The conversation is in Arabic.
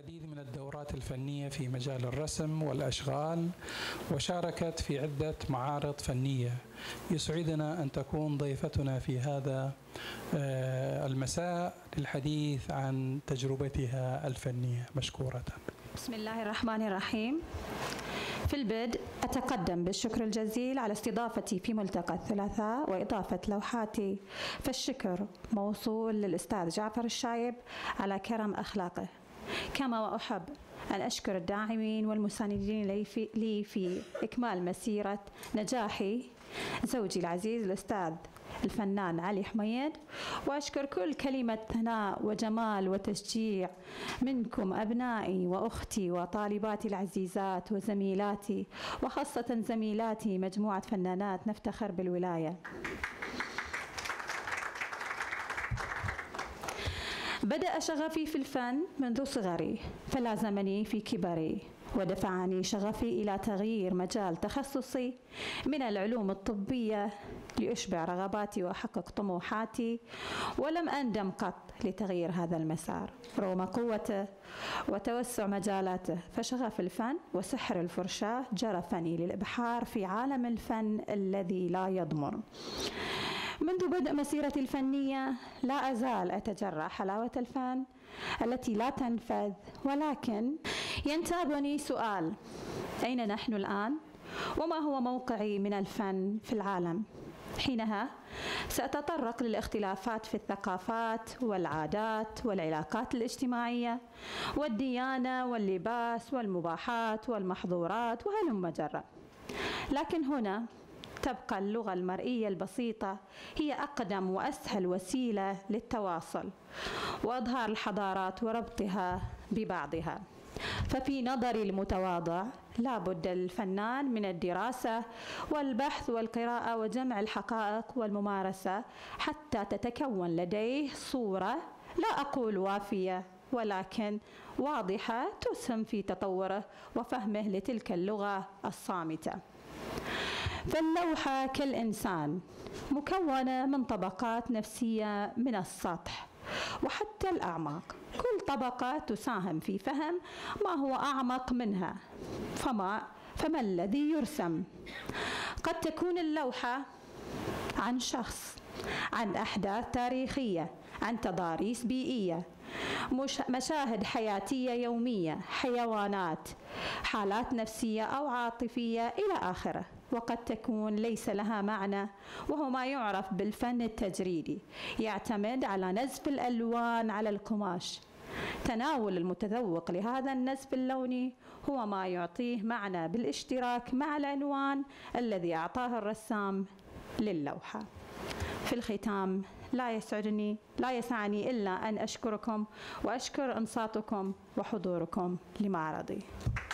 العديد من الدورات الفنية في مجال الرسم والأشغال، وشاركت في عدة معارض فنية. يسعدنا أن تكون ضيفتنا في هذا المساء للحديث عن تجربتها الفنية. مشكورة. بسم الله الرحمن الرحيم. في البدء أتقدم بالشكر الجزيل على استضافتي في ملتقى الثلاثاء وإضافة لوحاتي، فالشكر موصول للأستاذ جعفر الشايب على كرم أخلاقه. كما وأحب أن أشكر الداعمين والمساندين لي في إكمال مسيرة نجاحي، زوجي العزيز الأستاذ الفنان علي حميد، وأشكر كل كلمة ثناء وجمال وتشجيع منكم أبنائي وأختي وطالباتي العزيزات وزميلاتي، وخاصة زميلاتي مجموعة فنانات نفتخر بالولاية. بدأ شغفي في الفن منذ صغري، فلازمني في كبري، ودفعني شغفي إلى تغيير مجال تخصصي من العلوم الطبية لأشبع رغباتي وأحقق طموحاتي، ولم أندم قط لتغيير هذا المسار رغم قوته وتوسع مجالاته. فشغف الفن وسحر الفرشاة جرفني للإبحار في عالم الفن الذي لا يضمر. منذ بدء مسيرتي الفنية لا أزال أتجرع حلاوة الفن التي لا تنفذ، ولكن ينتابني سؤال: أين نحن الآن؟ وما هو موقعي من الفن في العالم؟ حينها سأتطرق للاختلافات في الثقافات والعادات والعلاقات الاجتماعية والديانة واللباس والمباحات والمحظورات وهلم جرا. لكن هنا تبقى اللغة المرئية البسيطة هي أقدم وأسهل وسيلة للتواصل وإظهار الحضارات وربطها ببعضها. ففي نظري المتواضع لا بد للفنان من الدراسة والبحث والقراءة وجمع الحقائق والممارسة حتى تتكون لديه صورة لا أقول وافية ولكن واضحة تسهم في تطوره وفهمه لتلك اللغة الصامتة. فاللوحة كالإنسان مكونة من طبقات نفسية من السطح وحتى الأعماق، كل طبقة تساهم في فهم ما هو أعمق منها. فما الذي يرسم؟ قد تكون اللوحة عن شخص، عن أحداث تاريخية، عن تضاريس بيئية، مشاهد حياتية يومية، حيوانات، حالات نفسية أو عاطفية إلى آخره. وقد تكون ليس لها معنى، وهو ما يعرف بالفن التجريدي، يعتمد على نزف الألوان على القماش. تناول المتذوق لهذا النزف اللوني هو ما يعطيه معنى بالاشتراك مع العنوان الذي أعطاه الرسام للوحة. في الختام لا يسعني إلا أن أشكركم وأشكر إنصاتكم وحضوركم لمعرضي.